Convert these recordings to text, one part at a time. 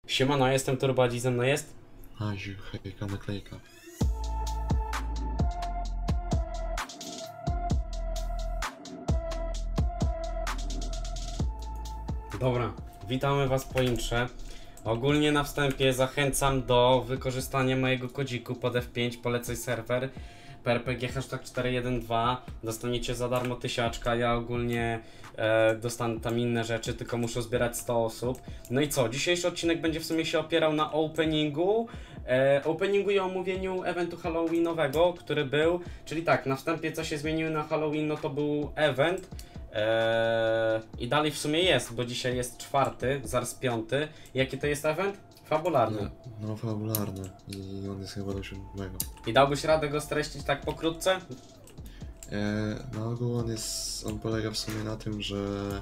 Siemano, jestem Turbo, ze mną jest. Aziu, hejka, naklejka. Dobra, witamy was po intrze. Ogólnie na wstępie zachęcam do wykorzystania mojego kodziku pod F5, polecaj serwer PRPG #412, dostaniecie za darmo 1000. Ja ogólnie dostanę tam inne rzeczy, tylko muszę zbierać 100 osób. No i co, dzisiejszy odcinek będzie w sumie się opierał na openingu i omówieniu eventu halloweenowego, który był, czyli tak, na wstępie co się zmieniło na Halloween, no to był event. I dalej w sumie jest, bo dzisiaj jest 4, zaraz 5. Jaki to jest event? Fabularny. No fabularny i on jest chyba do 7. I dałbyś radę go streścić tak pokrótce? Na ogół on polega w sumie na tym, że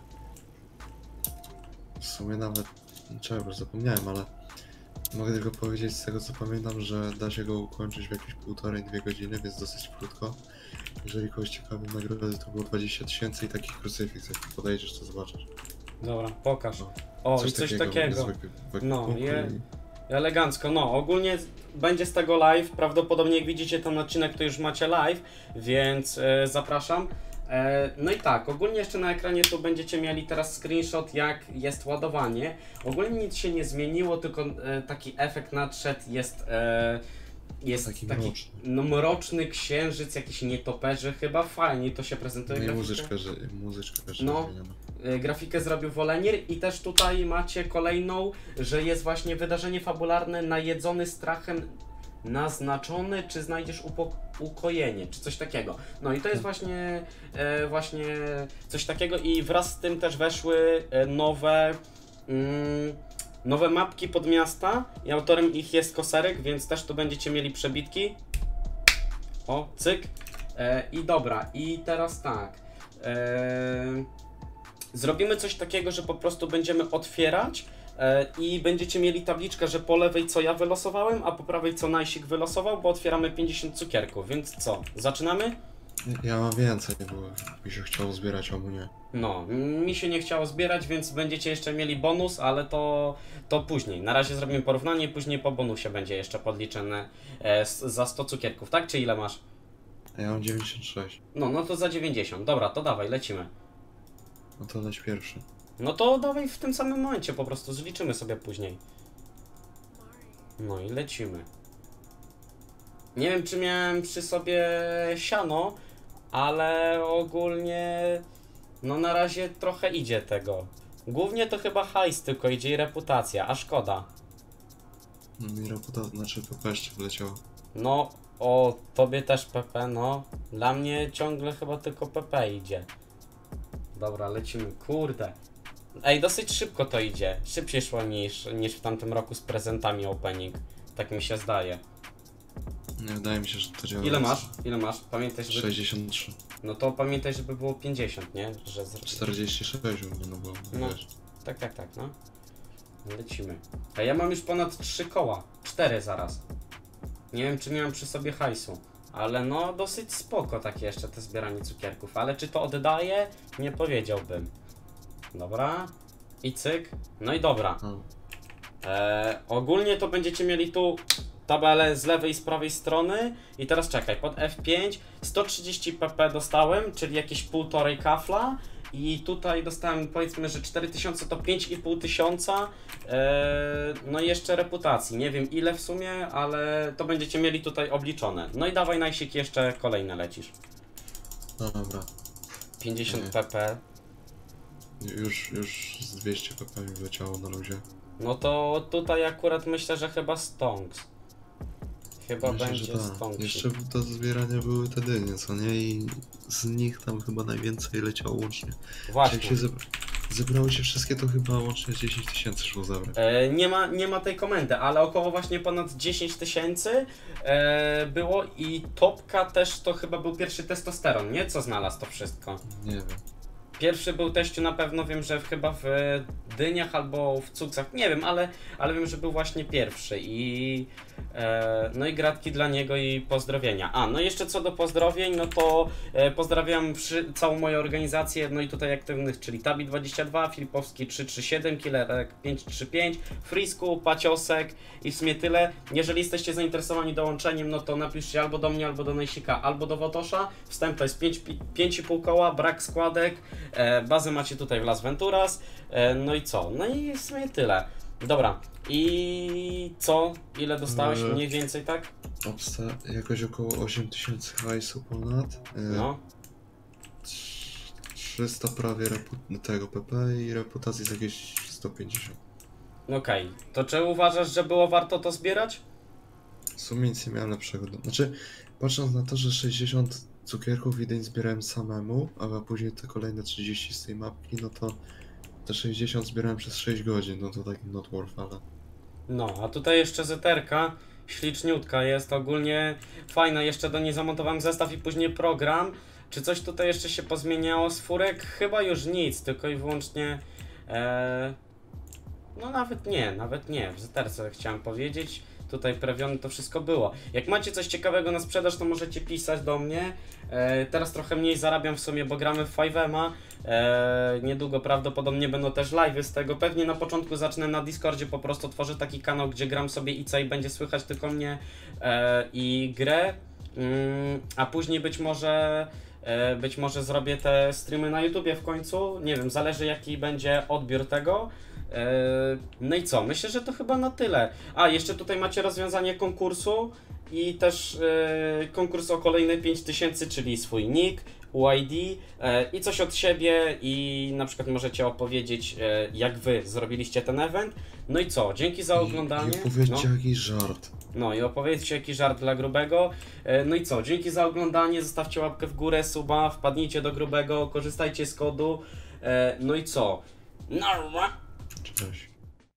w sumie nawet, czego już zapomniałem, ale mogę tylko powiedzieć z tego co pamiętam, że da się go ukończyć w jakieś 1,5–2 godziny, więc dosyć krótko. Jeżeli kogoś ciekawi nagrody, to było 20 000 i takich krucyfiks, jak podejdziesz to zobaczysz. Dobra, pokaż. No. O, i coś takiego. No, elegancko. No, ogólnie będzie z tego live. Prawdopodobnie jak widzicie ten odcinek, to już macie live, więc zapraszam. No i tak, ogólnie jeszcze na ekranie tu będziecie mieli teraz screenshot, jak jest ładowanie. Ogólnie nic się nie zmieniło, tylko taki efekt nadszedł, jest taki mroczny. No, mroczny księżyc, jakiś nietoperzy, chyba fajnie to się prezentuje. No i grafikę. muzyczka też No. Grafikę zrobił Wolenier i też tutaj macie kolejną, że jest właśnie wydarzenie fabularne najedzony strachem naznaczony, czy znajdziesz ukojenie, czy coś takiego. No i to jest właśnie coś takiego i wraz z tym też weszły nowe mapki pod miasta i autorem ich jest Koserek, więc też tu będziecie mieli przebitki. O, cyk. I dobra, i teraz tak. Zrobimy coś takiego, że po prostu będziemy otwierać i będziecie mieli tabliczkę, że po lewej co ja wylosowałem, a po prawej co Najsik wylosował, bo otwieramy 50 cukierków, więc co, zaczynamy? Ja mam więcej, bo mi się chciało zbierać, a mu nie. No, mi się nie chciało zbierać, więc będziecie jeszcze mieli bonus, ale to później. Na razie zrobimy porównanie, później po bonusie będzie jeszcze podliczone za 100 cukierków, tak? Czy ile masz? A ja mam 96. No to za 90. Dobra, to dawaj, lecimy. No to leć pierwszy. No to dawaj w tym samym momencie, po prostu zliczymy sobie później. No i lecimy. Nie wiem, czy miałem przy sobie siano, ale ogólnie no na razie trochę idzie tego. Głównie to chyba hajs tylko idzie i reputacja, a szkoda. No mi znaczy PP jeszcze wleciało. No, o, tobie też PP, no. Dla mnie ciągle chyba tylko PP idzie. Dobra, lecimy, kurde. Ej, dosyć szybko to idzie. Szybciej szło niż w tamtym roku z prezentami opening. Tak mi się zdaje. Nie, wydaje mi się, że to działa. Ile masz? Ile masz? Pamiętaj, żeby... 63. No to pamiętaj, żeby było 50, nie? Że 46 no bo no. wiesz. Tak, no. Lecimy. A ja mam już ponad 3 koła. 4 zaraz. Nie wiem, czy miałem przy sobie hajsu. Ale no, dosyć spoko takie jeszcze te zbieranie cukierków. Ale czy to oddaje? Nie powiedziałbym. Dobra. I cyk. No i dobra. Ogólnie to będziecie mieli tu tabelę z lewej i z prawej strony. I teraz czekaj, pod F5 130 pp dostałem, czyli jakieś 1,5 kafla. I tutaj dostałem, powiedzmy, że 4000 to 5500. No i jeszcze reputacji. Nie wiem ile w sumie, ale to będziecie mieli tutaj obliczone. No i dawaj Najsik, jeszcze kolejne lecisz. No dobra. 50 pp. Już z 200 pp mi wleciało na luzie. No to tutaj akurat myślę, że chyba Stonks. Chyba Myślę, będzie że tak. Stonks. Jeszcze do zbierania były te dynie, co nie? I z nich tam chyba najwięcej leciało łącznie. Właśnie. Jak się zebrały się wszystkie, to chyba łącznie 10 000 szło zabrać. Nie ma tej komendy, ale około właśnie ponad 10 000 było i topka też to chyba był pierwszy testosteron, nie? Co znalazł to wszystko? Nie wiem. Pierwszy był teściu na pewno, wiem, że chyba w Dyniach albo w Cucach, nie wiem, ale wiem, że był właśnie pierwszy i no i gratki dla niego i pozdrowienia. A, no jeszcze co do pozdrowień, no to pozdrawiam całą moją organizację, no i tutaj aktywnych, czyli Tabi22, Filipowski 337, Killerek 535, Frisku, Paciosek i w sumie tyle. Jeżeli jesteście zainteresowani dołączeniem, no to napiszcie albo do mnie, albo do Nejsika, albo do Wotosza. Wstęp to jest 5,5 koła, brak składek. Bazę macie tutaj w Las Venturas. No i co? No i w sumie tyle. Dobra. I co? Ile dostałeś? Mniej więcej, tak? Jakoś około 8000 hajsu ponad. No. 300 prawie tego PP i reputacji z jakieś 150. Okej. To czy uważasz, że było warto to zbierać? W sumie nic nie miałem lepszego. Znaczy, patrząc na to, że 60 cukierków i dyń zbierałem samemu, a później te kolejne 30 z tej mapki, no to te 60 zbierałem przez 6 godzin, no to tak not worth, ale... No, a tutaj jeszcze zeterka, śliczniutka jest, ogólnie fajna, jeszcze do niej zamontowałem zestaw i później program. Czy coś tutaj jeszcze się pozmieniało z furek? Chyba już nic, tylko i wyłącznie... No nawet nie, w zeterce chciałem powiedzieć. Tutaj prawione to wszystko było. Jak macie coś ciekawego na sprzedaż, to możecie pisać do mnie. Teraz trochę mniej zarabiam w sumie, bo gramy w 5M'a. Niedługo prawdopodobnie będą też live'y z tego. Pewnie na początku zacznę na Discordzie, po prostu tworzę taki kanał, gdzie gram sobie i będzie słychać tylko mnie i grę. A później być może zrobię te streamy na YouTubie w końcu. Nie wiem, zależy jaki będzie odbiór tego. No i co? Myślę, że to chyba na tyle. A, jeszcze tutaj macie rozwiązanie konkursu i też konkurs o kolejne 5000, czyli swój nick, UID i coś od siebie i na przykład możecie opowiedzieć, jak wy zrobiliście ten event. No i co? Dzięki za oglądanie. I opowiedzcie jakiś żart. No i opowiedzcie jakiś żart dla Grubego. No i co? Dzięki za oglądanie, zostawcie łapkę w górę, suba, wpadnijcie do Grubego, korzystajcie z kodu. No i co? Cześć.